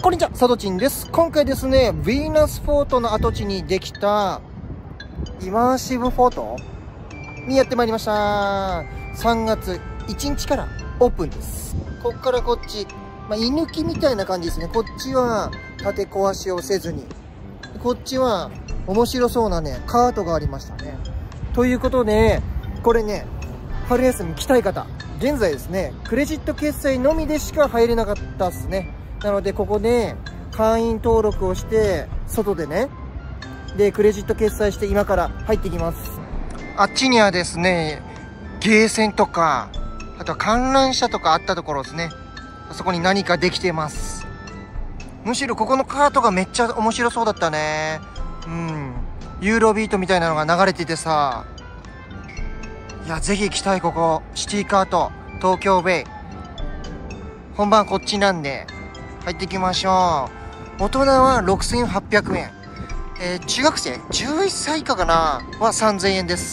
こんにちは、サドチンです。今回ですね、ヴィーナスフォートの跡地にできたイマーシブフォートにやってまいりました。3月1日からオープンです。こっからこっち、居抜きみたいな感じですね。こっちは建て壊しをせずに、こっちは面白そうなね、カートがありましたね。ということで、これね、春休み来たい方、現在ですね、クレジット決済のみでしか入れなかったっすね。なので、ここで会員登録をして、外でね、で、クレジット決済して今から入っていきます。あっちにはですね、ゲーセンとか、あとは観覧車とかあったところですね。あそこに何かできてます。むしろここのカートがめっちゃ面白そうだったね。ユーロビートみたいなのが流れててさ。いや、ぜひ行きたい、ここ。シティカート、東京ベイ。本番こっちなんで、入っていきましょう。大人は6800円。中学生 ?11 歳以下かなは3000円です。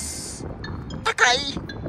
高い。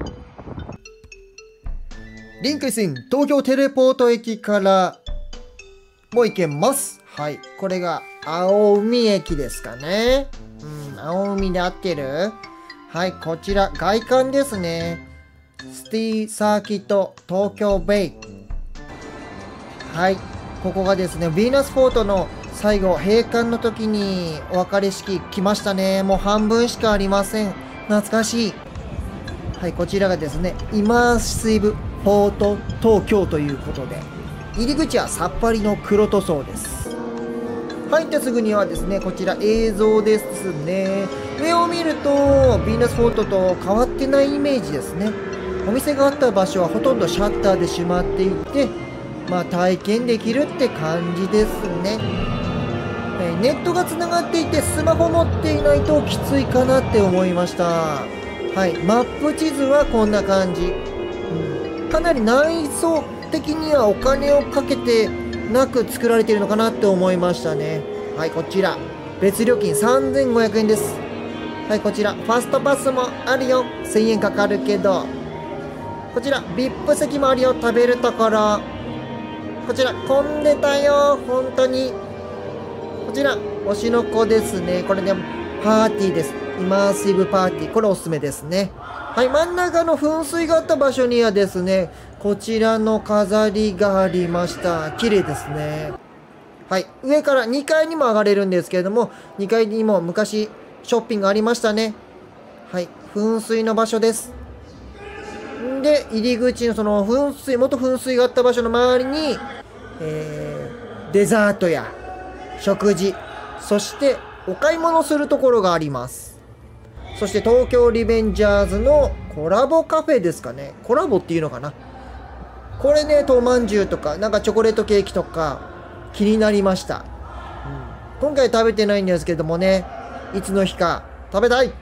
リンクスイン、東京テレポート駅からもう行けます。はい。これが青海駅ですかね。青海で合ってる？はい。こちら、外観ですね。シティサーキット東京ベイ。はい。ここがですね、ヴィーナスフォートの最後、閉館の時にお別れ式来ましたね。もう半分しかありません。懐かしい。はい、こちらがですね、イマーシブフォート東京ということで、入り口はさっぱりの黒塗装です。入ってすぐにはですね、こちら映像ですね。上を見ると、ヴィーナスフォートと変わってないイメージですね。お店があった場所はほとんどシャッターで閉まっていて、体験できるって感じですね。ネットがつながっていてスマホ持っていないときついかなって思いました。はい、マップ地図はこんな感じ。かなり内装的にはお金をかけてなく作られているのかなって思いましたね。はい、こちら別料金3500円です。はい、こちらファストパスもあるよ。1000円かかるけど、こちら VIP 席もあるよ。食べるところ、こちら混んでたよ、本当に。こちら推しの子ですね。これでパーティーです。イマーシブパーティー、これおすすめですね。はい、真ん中の噴水があった場所にはですね、こちらの飾りがありました。綺麗ですね。はい、上から2階にも上がれるんですけれども、2階にも昔ショッピングありましたね。はい、噴水の場所です。で、入り口のその噴水、元噴水があった場所の周りに、デザートや食事、そしてお買い物するところがあります。そして東京リベンジャーズのコラボカフェですかね。コラボっていうのかな。これね、豆まんじゅうとか、なんかチョコレートケーキとか気になりました。今回食べてないんですけどもね、いつの日か食べたい。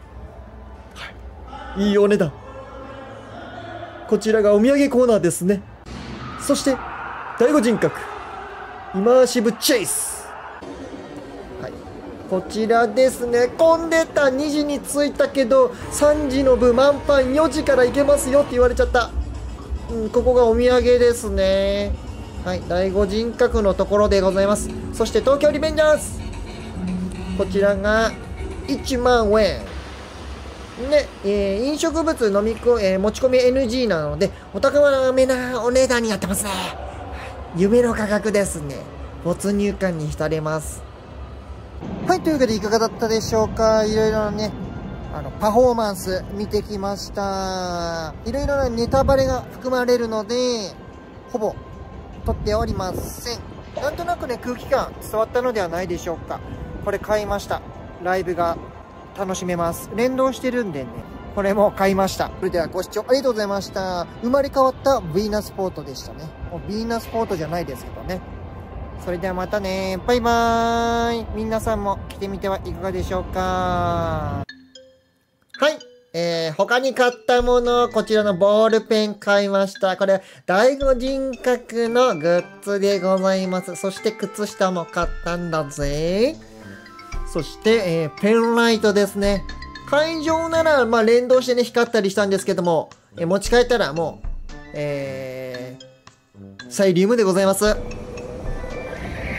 いいお値段。こちらがお土産コーナーですね。そして第5人格イマーシブチェイス。はい、こちらですね。混んでた。2時に着いたけど3時の部満帆、4時から行けますよって言われちゃった。ここがお土産ですね。はい、第5人格のところでございます。そして東京リベンジャーズ、こちらが1万円で、飲食物持ち込み NG なのでお高めなお値段になってますね。夢の価格ですね。没入感に浸れます。はい、というわけでいかがだったでしょうか。いろいろなね、パフォーマンス見てきました。いろいろなネタバレが含まれるのでほぼ撮っておりません。なんとなくね、空気感伝わったのではないでしょうか。これ買いました。ライブが楽しめます。連動してるんでね、これも買いました。それではご視聴ありがとうございました。生まれ変わったヴィーナスフォートでしたね。もうヴィーナスフォートじゃないですけどね。それではまたね。バイバーイ。皆さんも来てみてはいかがでしょうか。はい。他に買ったもの、こちらのボールペン買いました。これ、第5人格のグッズでございます。そして靴下も買ったんだぜ。そして、ペンライトですね。会場なら、連動してね、光ったりしたんですけども、持ち帰ったらもう、サイリウムでございます。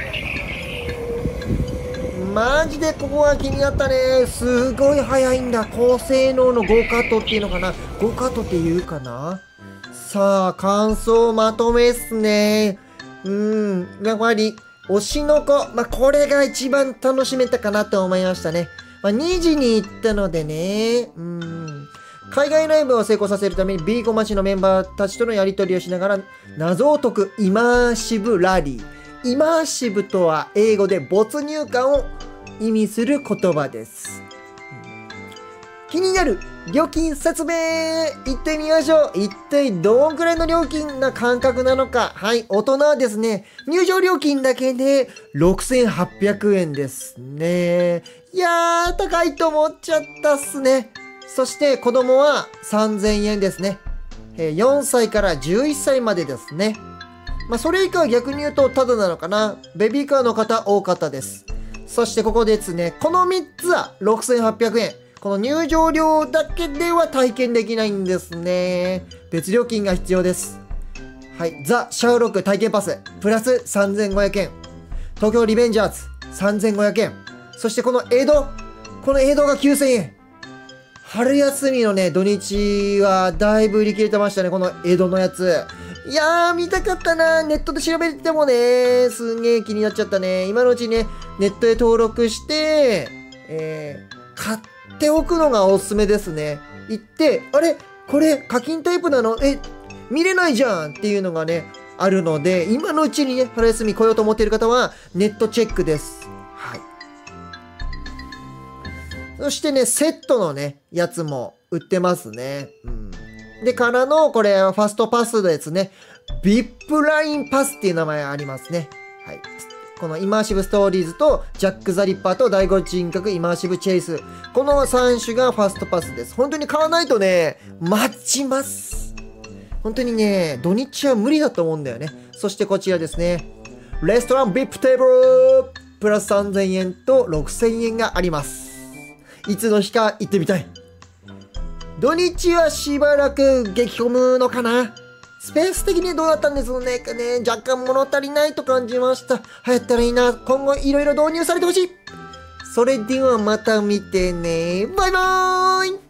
マジでここは気になったね。すごい速いんだ。高性能のゴーカートっていうのかな。ゴーカートって言うかな。さあ、感想まとめっすね。やっぱり、推しの子。これが一番楽しめたかなと思いましたね。2時に行ったのでね。海外ライブを成功させるために B コマ市のメンバーたちとのやり取りをしながら謎を解くイマーシブラリー。イマーシブとは英語で没入感を意味する言葉です。気になる料金説明いってみましょう。一体どんくらいの料金な感覚なのか。はい、大人はですね、入場料金だけで6800円ですね。いやー、高いと思っちゃったっすね。そして子供は3000円ですね。4歳から11歳までですね。それ以下は逆に言うとタダなのかな。ベビーカーの方多かったです。そしてここですね、この3つは6800円。この入場料だけでは体験できないんですね。別料金が必要です。はい。ザ・シャーロック体験パス、プラス3500円。東京リベンジャーズ、3500円。そしてこの江戸が9000円。春休みのね、土日はだいぶ売り切れてましたね、この江戸のやつ。いやー、見たかったな。ネットで調べてもね、すんげー気になっちゃったね。今のうちにね、ネットで登録して、買っておくのがおすすめですね。行って、あれこれ課金タイプなの？見れないじゃんっていうのがね、あるので、今のうちにね、春休み来ようと思っている方は、ネットチェックです。はい。そしてね、セットのね、やつも売ってますね。で、からの、これ、ファストパスですね。VIP ラインパスっていう名前ありますね。はい。このイマーシブストーリーズと、ジャック・ザ・リッパーと第5人格イマーシブ・チェイス。この3種がファストパスです。本当に買わないとね、待ちます。本当にね、土日は無理だと思うんだよね。そしてこちらですね。レストラン VIP テーブルプラス3000円と6000円があります。いつの日か行ってみたい。土日はしばらく激混むのかな。スペース的にどうだったんですかね。若干物足りないと感じました。流行ったらいいな。今後いろいろ導入されてほしい。それではまた見てね。バイバーイ。